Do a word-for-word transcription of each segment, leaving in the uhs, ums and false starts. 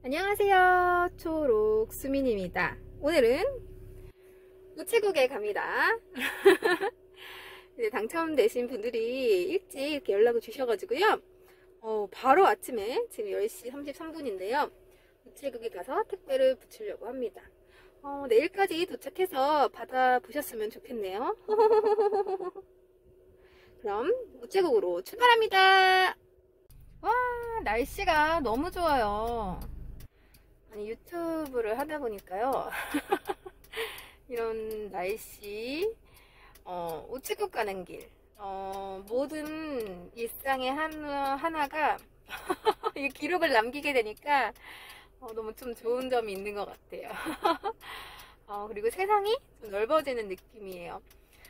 안녕하세요. 초록 수민입니다. 오늘은 우체국에 갑니다. 이제 당첨되신 분들이 일찍 이렇게 연락을 주셔가지고요. 어, 바로 아침에 지금 열 시 삼십삼 분인데요. 우체국에 가서 택배를 붙이려고 합니다. 어, 내일까지 도착해서 받아보셨으면 좋겠네요. 그럼 우체국으로 출발합니다. 와, 날씨가 너무 좋아요. 아니, 유튜브를 하다 보니까요. 이런 날씨, 어, 우체국 가는 길, 어, 모든 일상의 하나, 하나가 이 기록을 남기게 되니까 어, 너무 좀 좋은 점이 있는 것 같아요. 어, 그리고 세상이 좀 넓어지는 느낌이에요.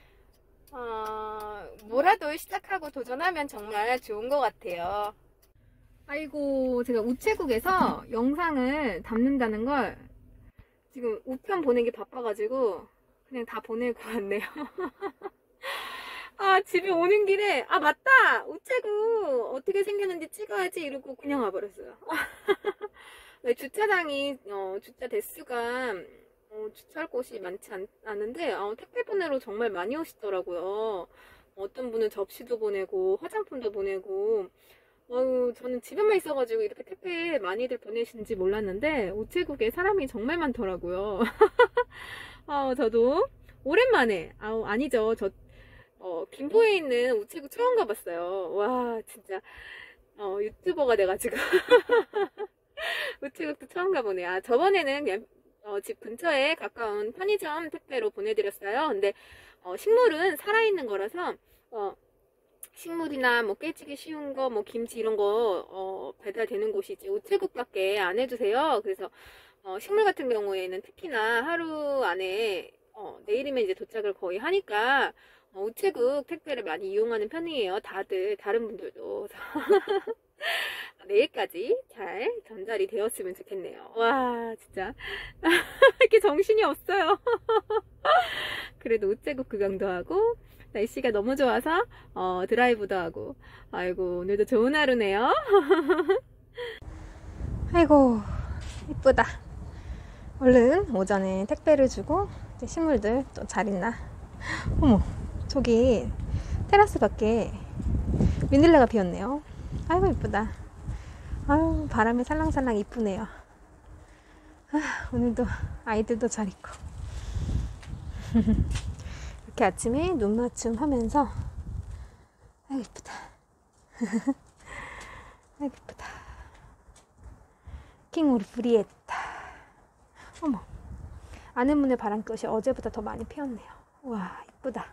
어, 뭐라도 시작하고 도전하면 정말 좋은 것 같아요. 아이고, 제가 우체국에서 영상을 담는다는 걸 지금 우편 보내기 바빠가지고 그냥 다 보내고 왔네요. 아, 집에 오는 길에 아 맞다! 우체국 어떻게 생겼는지 찍어야지 이러고 그냥 와버렸어요. 네, 주차장이 어, 주차 대수가 어, 주차할 곳이 많지 않, 않은데 어, 택배 보내러 정말 많이 오시더라고요. 어떤 분은 접시도 보내고 화장품도 보내고. 어우, 저는 집에만 있어가지고 이렇게 택배 많이들 보내시는지 몰랐는데 우체국에 사람이 정말 많더라고요. 어, 저도 오랜만에, 아우, 아니죠. 저 어, 김포에 있는 우체국 처음 가봤어요. 와, 진짜 어, 유튜버가 돼가지고 우체국도 처음 가보네요. 아, 저번에는 그냥 어, 집 근처에 가까운 편의점 택배로 보내드렸어요. 근데 어, 식물은 살아있는 거라서 어, 식물이나 뭐 깨지기 쉬운 거, 뭐 김치 이런 거 어, 배달되는 곳이 이제 우체국밖에 안 해주세요. 그래서 어, 식물 같은 경우에는 특히나 하루 안에 어, 내일이면 이제 도착을 거의 하니까 어, 우체국 택배를 많이 이용하는 편이에요. 다들 다른 분들도 내일까지 잘 전달이 되었으면 좋겠네요. 와, 진짜 이렇게 정신이 없어요. 그래도 우체국 구경도 하고 날씨가 너무 좋아서 어, 드라이브도 하고. 아이고, 오늘도 좋은 하루네요. 아이고, 이쁘다. 얼른 오전에 택배를 주고 이제 식물들 또 잘 있나. 어머, 저기 테라스 밖에 민들레가 피었네요. 아이고, 이쁘다. 아유, 바람이 살랑살랑 이쁘네요. 아, 오늘도 아이들도 잘 있고. 이렇게 아침에 눈 맞춤 하면서 아이고 이쁘다. 아이고 이쁘다. 킹우리 브리에타. 어머, 아내문의 바람꽃이 어제보다 더 많이 피었네요. 와, 이쁘다.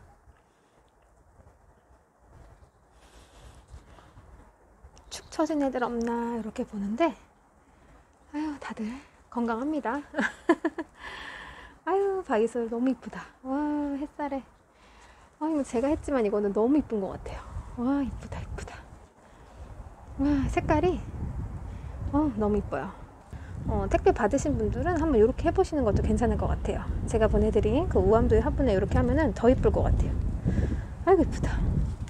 축 처진 애들 없나 이렇게 보는데 아유, 다들 건강합니다. 아유, 바이솔 너무 이쁘다. 와, 햇살에. 아, 이거 제가 했지만 이거는 너무 이쁜 것 같아요. 와, 이쁘다, 이쁘다. 와, 색깔이 어, 너무 이뻐요. 어, 택배 받으신 분들은 한번 이렇게 해보시는 것도 괜찮을 것 같아요. 제가 보내드린 그 우암도의 화분에 이렇게 하면은 더 이쁠 것 같아요. 아이고, 이쁘다.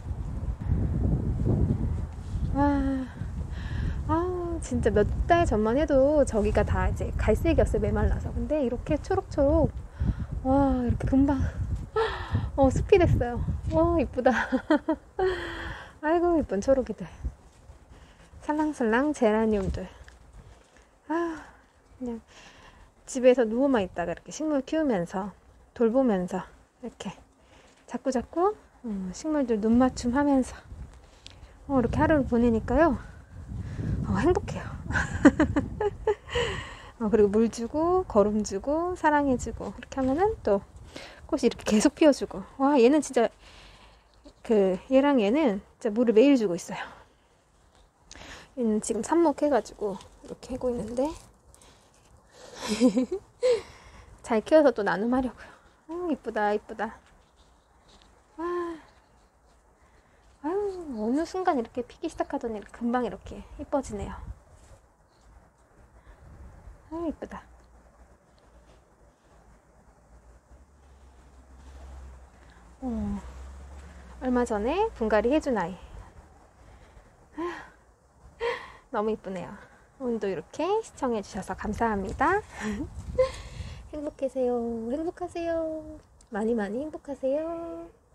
와, 아, 진짜 몇 달 전만 해도 저기가 다 이제 갈색이었어요, 메말라서. 근데 이렇게 초록초록, 와, 이렇게 금방 어, 숲이 됐어요. 와, 이쁘다. 아이고, 이쁜 초록이들. 살랑살랑 제라늄들. 아, 그냥 집에서 누워만 있다가 이렇게 식물 키우면서 돌보면서 이렇게 자꾸자꾸 어, 식물들 눈 맞춤 하면서 어, 이렇게 하루를 보내니까요. 어, 행복해요. 어, 그리고 물 주고 거름 주고 사랑해주고 이렇게 하면은 또 꽃이 이렇게 계속 피워주고. 와, 얘는 진짜 그 얘랑 얘는 진짜 물을 매일 주고 있어요. 얘는 지금 삽목해가지고 이렇게 하고 있는데 잘 키워서 또 나눔하려고요. 아, 이쁘다, 이쁘다. 와, 아유, 어느 순간 이렇게 피기 시작하더니 금방 이렇게 이뻐지네요. 아, 이쁘다. 어, 얼마 전에 분갈이 해준 아이. 너무 이쁘네요. 오늘도 이렇게 시청해주셔서 감사합니다. 행복하세요. 행복하세요. 많이 많이 행복하세요.